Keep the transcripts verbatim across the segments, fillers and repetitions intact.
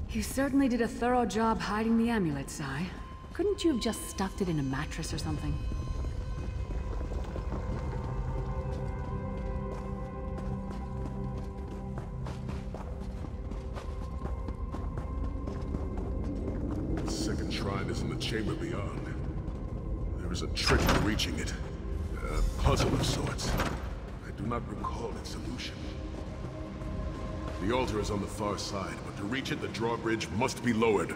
You certainly did a thorough job hiding the amulet, Sai. Couldn't you have just stuffed it in a mattress or something? The second shrine is in the chamber beyond. There is a trick to reaching it. A puzzle of sorts. I do not recall its solution. The altar is on the far side, but to reach it, the drawbridge must be lowered.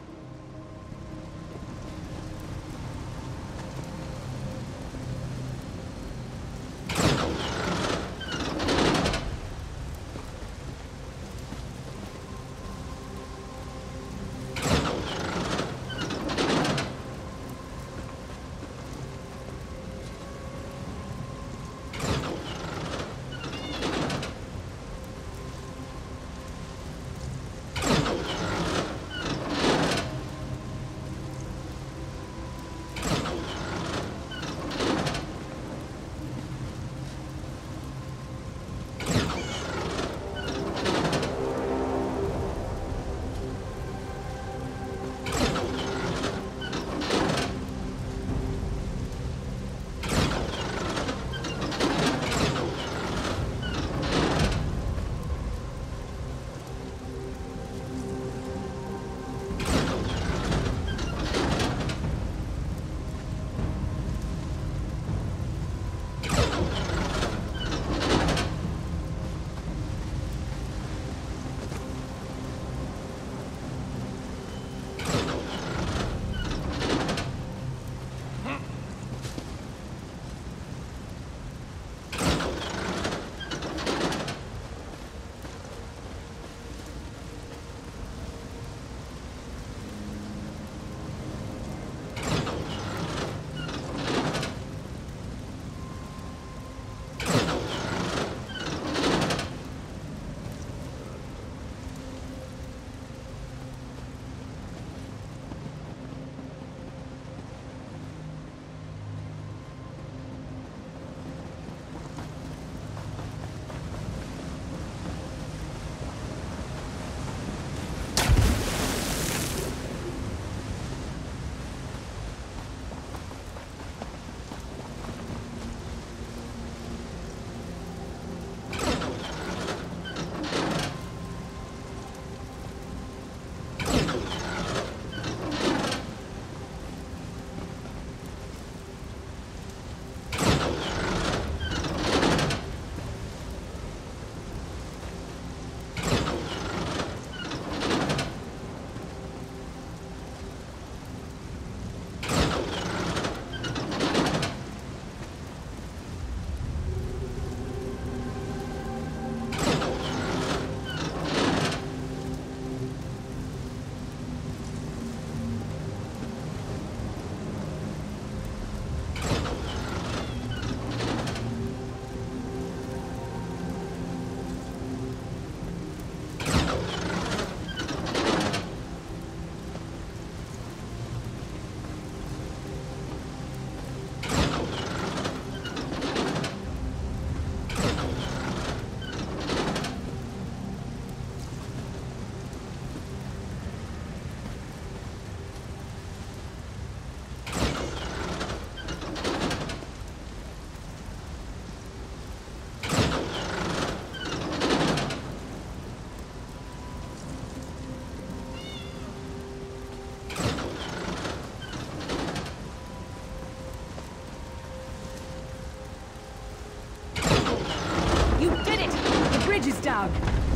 bridge is down.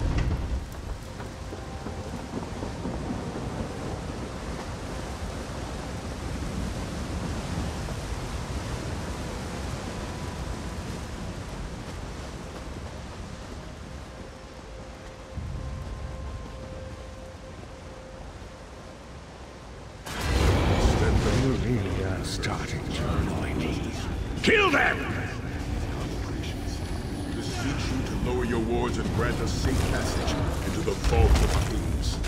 You really are starting to annoy me. Kill them! Beseech you to lower your wards and grant us safe passage into the Vault of Kings.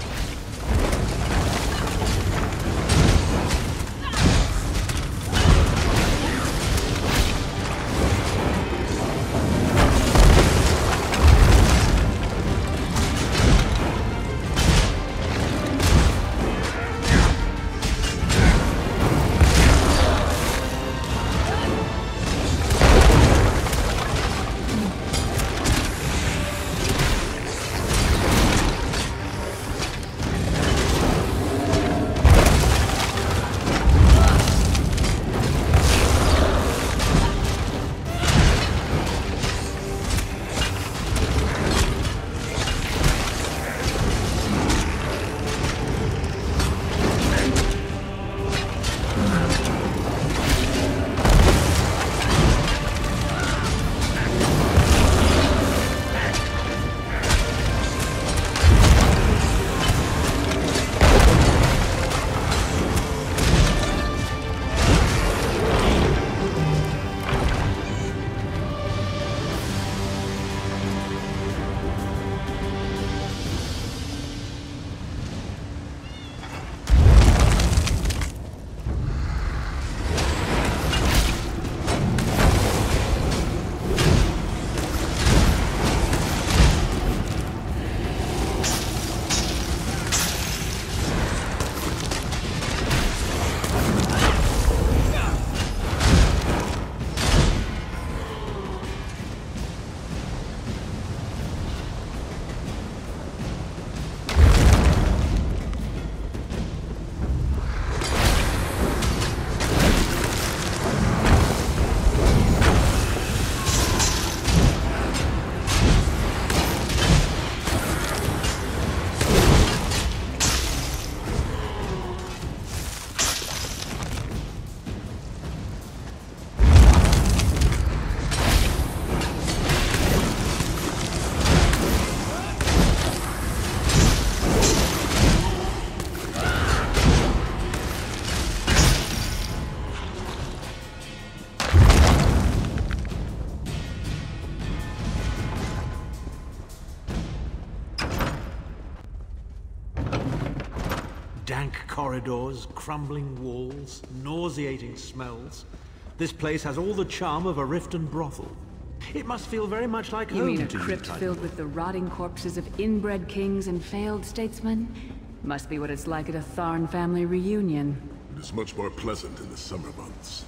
Dank corridors, crumbling walls, nauseating smells. This place has all the charm of a Riften brothel. It must feel very much like You home mean a to you, crypt Titan. filled with the rotting corpses of inbred kings and failed statesmen? Must be what it's like at a Tharn family reunion. It is much more pleasant in the summer months.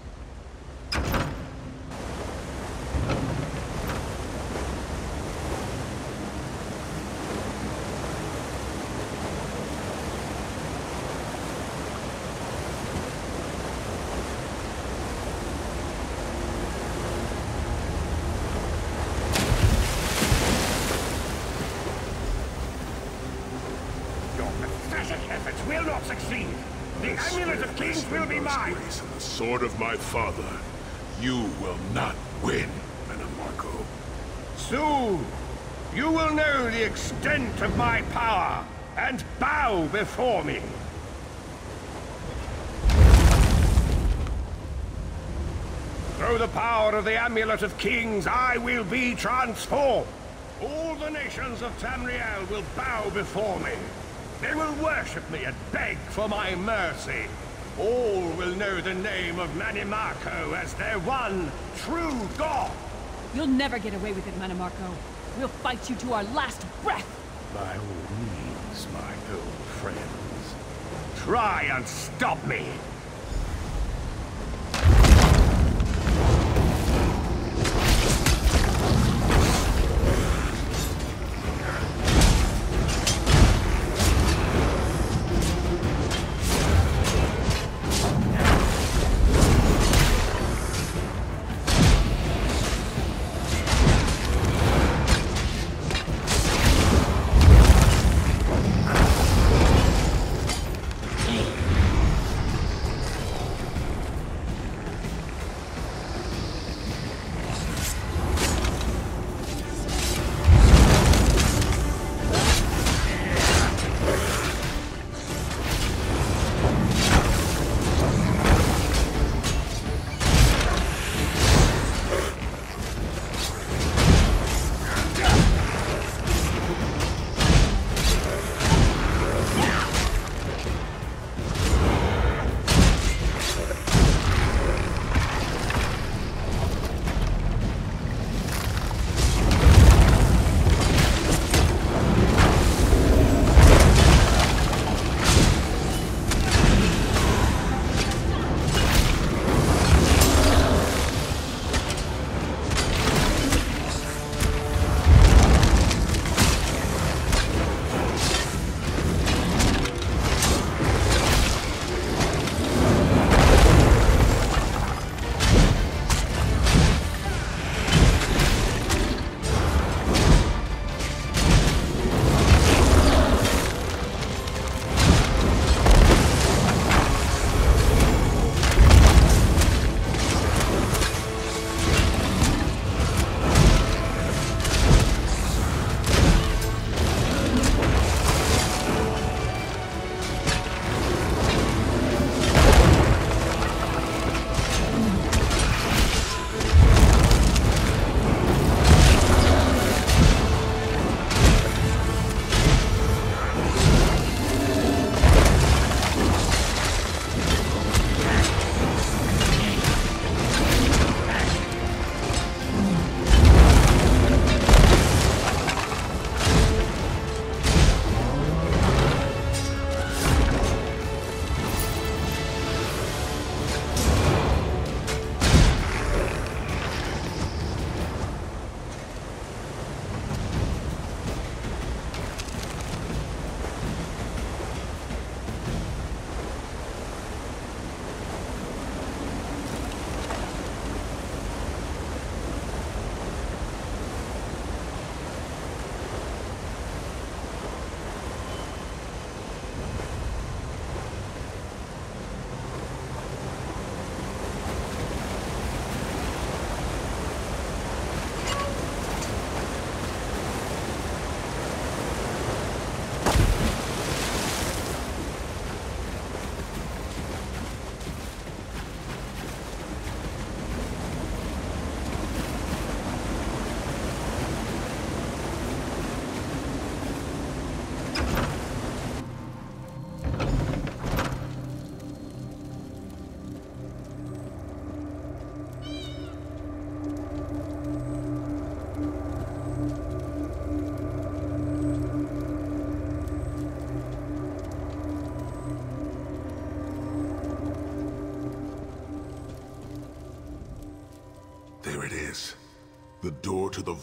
Will not succeed. The Amulet of Kings will be mine. Grace and the sword of my father, you will not win, Mannimarco. Soon, you will know the extent of my power and bow before me. Through the power of the Amulet of Kings, I will be transformed. All the nations of Tamriel will bow before me. They will worship me and beg for my mercy. All will know the name of Mannimarco as their one true god. You'll never get away with it, Mannimarco. We'll fight you to our last breath. By all means, my old friends. Try and stop me.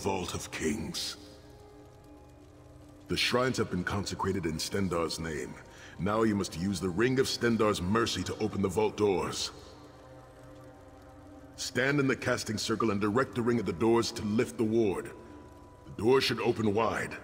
Vault of Kings. The shrines have been consecrated in Stendarr's name. Now you must use the Ring of Stendarr's mercy to open the vault doors. Stand in the casting circle and direct the ring at the doors to lift the ward. The doors should open wide.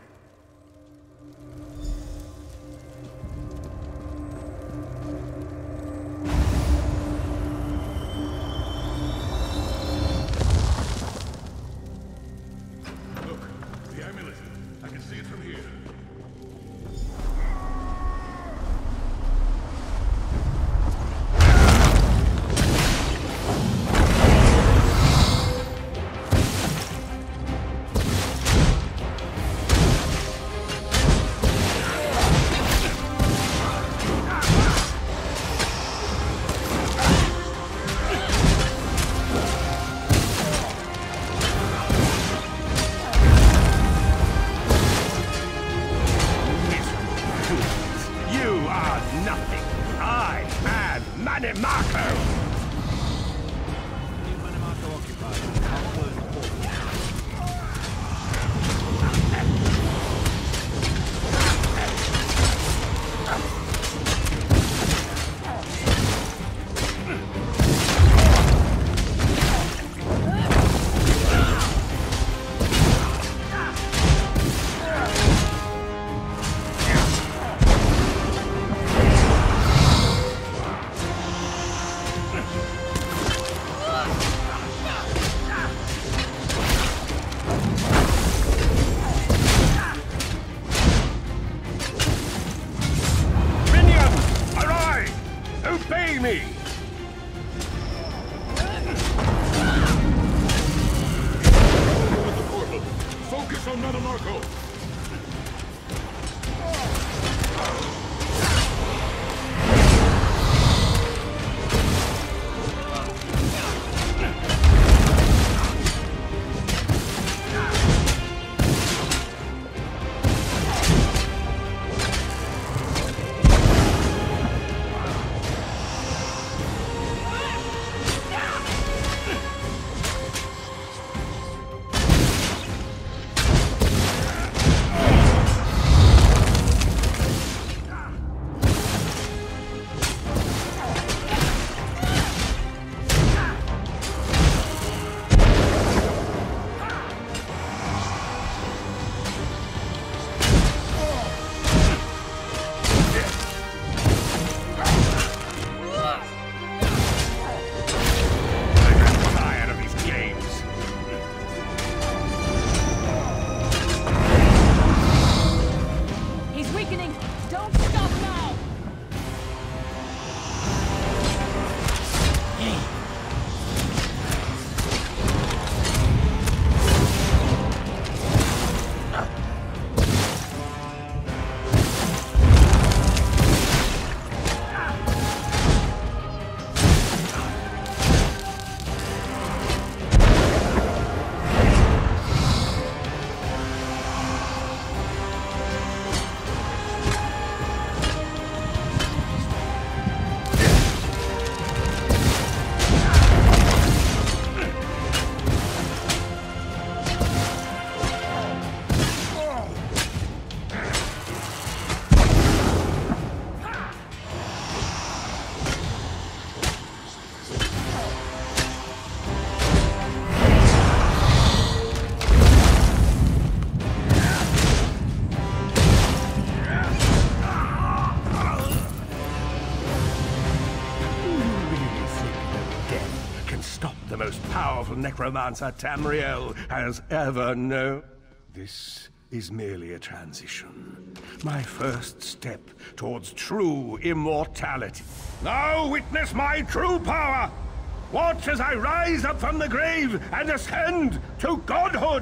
Necromancer Tamriel has ever known. This is merely a transition. My first step towards true immortality. Now witness my true power! Watch as I rise up from the grave and ascend to godhood!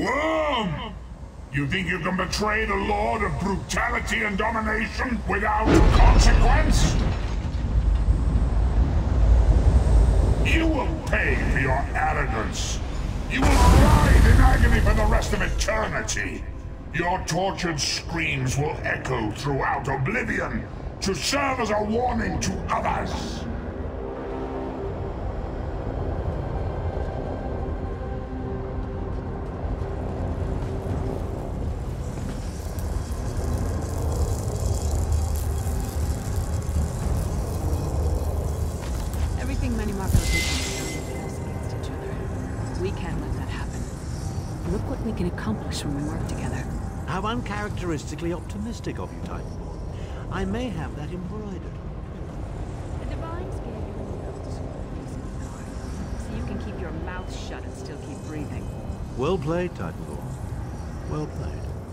Worm! You think you can betray the Lord of Brutality and Domination without consequence? You will pay for your arrogance. You will writhe in agony for the rest of eternity. Your tortured screams will echo throughout oblivion to serve as a warning to others. can accomplish when we work together. How uncharacteristically optimistic of you, Titanborn. I may have that embroidered. The Divines gave you enough to squeeze, so you can keep your mouth shut and still keep breathing. Well played, Titanborn. Well played.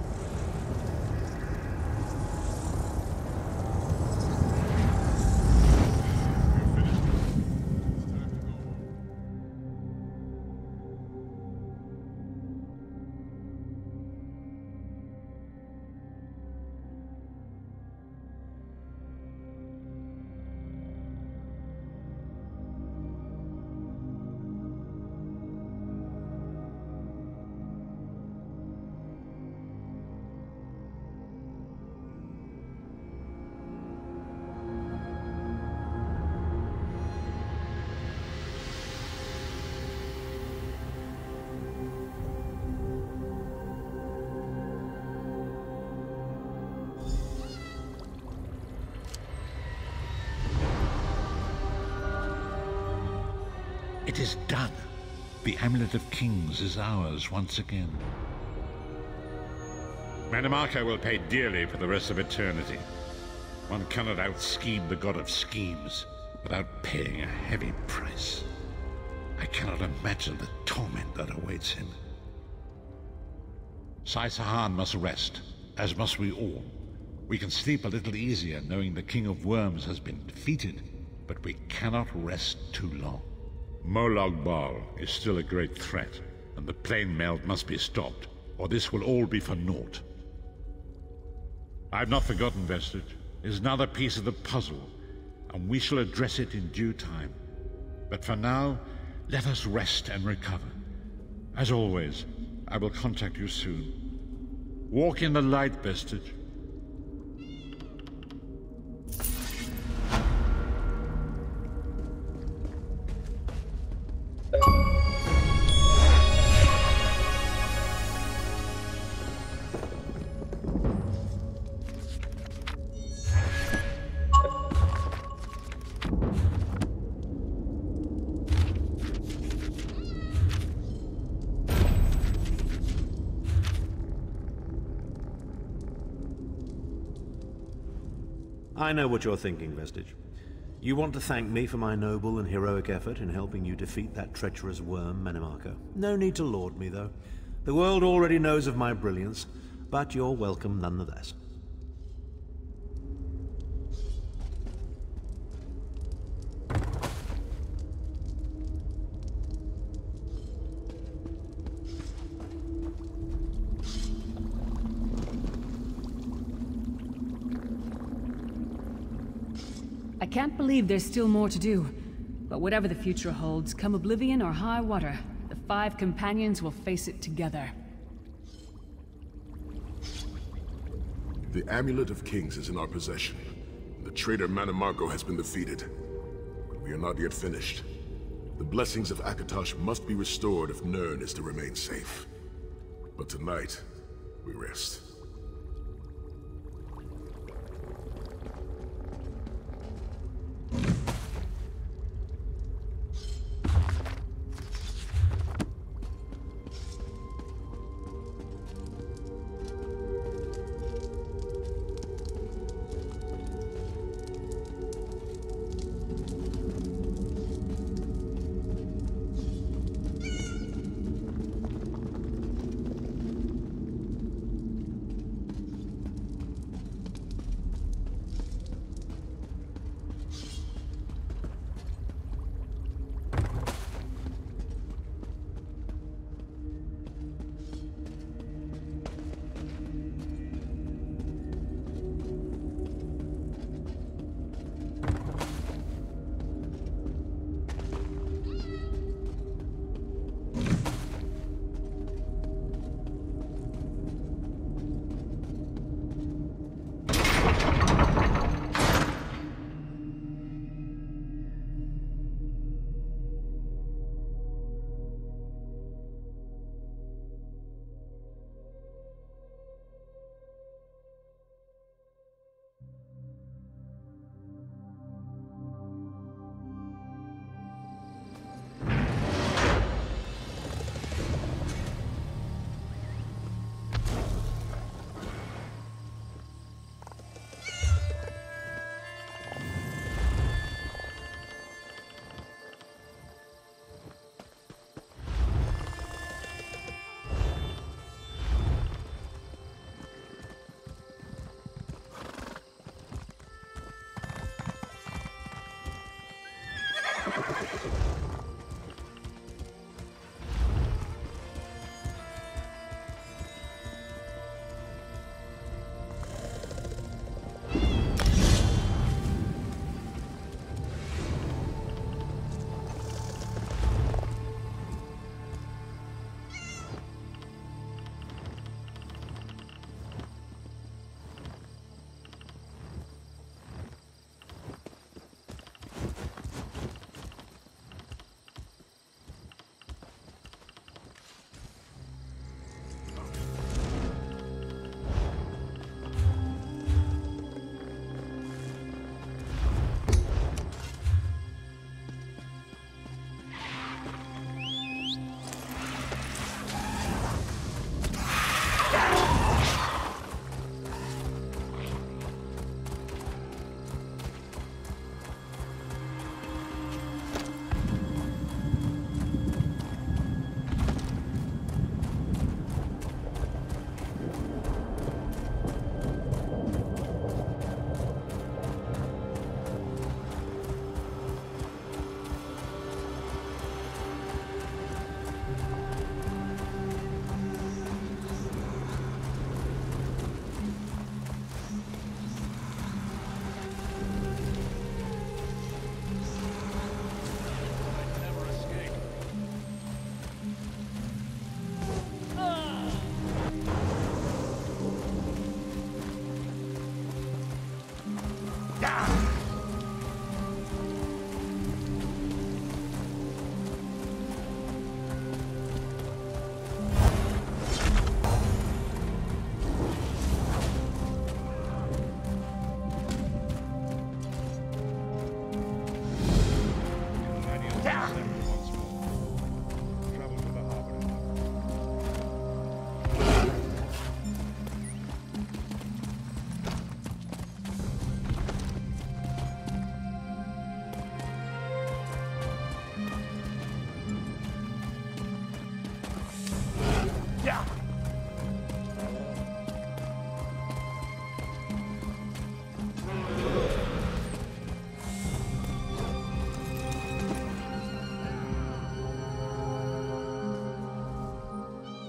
It is done. The Amulet of Kings is ours once again. Mannimarco will pay dearly for the rest of eternity. One cannot out-scheme the god of schemes without paying a heavy price. I cannot imagine the torment that awaits him. Sai Sahan must rest, as must we all. We can sleep a little easier knowing the King of Worms has been defeated, but we cannot rest too long. Molag Bal is still a great threat, and the plane meld must be stopped, or this will all be for naught. I've not forgotten Vestige. It is another piece of the puzzle, and we shall address it in due time. But for now, let us rest and recover. As always, I will contact you soon. Walk in the light, Vestige. I know what you're thinking, Vestige. You want to thank me for my noble and heroic effort in helping you defeat that treacherous worm, Mannimarco. No need to laud me, though. The world already knows of my brilliance, but you're welcome nonetheless. I can't believe there's still more to do. But whatever the future holds, come oblivion or high water, the five companions will face it together. The Amulet of Kings is in our possession. The traitor Mannimarco has been defeated. But we are not yet finished. The blessings of Akatosh must be restored if Nirn is to remain safe. But tonight, we rest.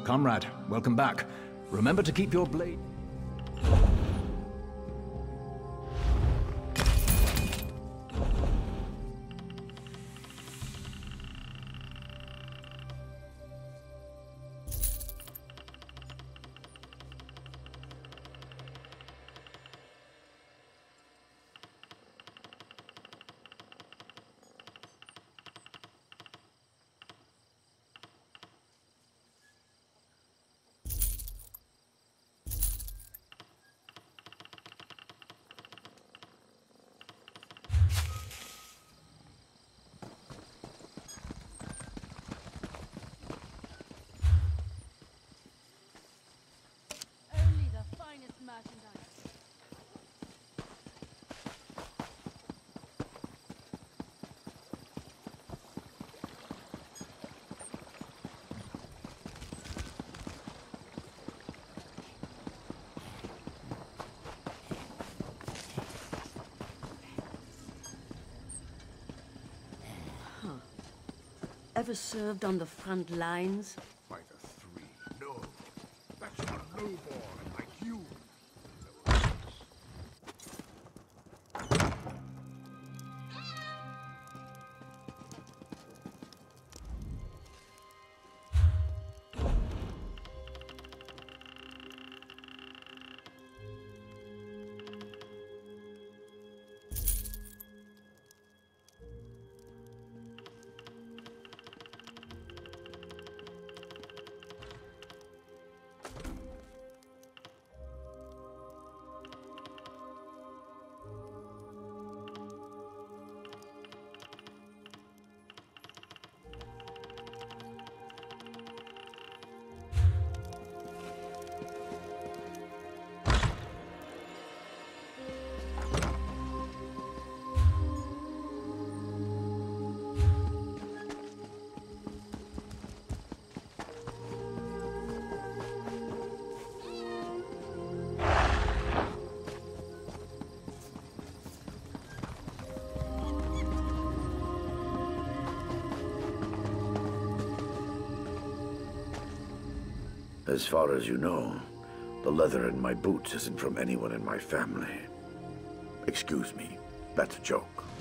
comrade. Welcome back. Remember to keep your blade... Ever served on the front lines? By the three, no. That's a lowborn like you. As far as you know, the leather in my boots isn't from anyone in my family. Excuse me, that's a joke.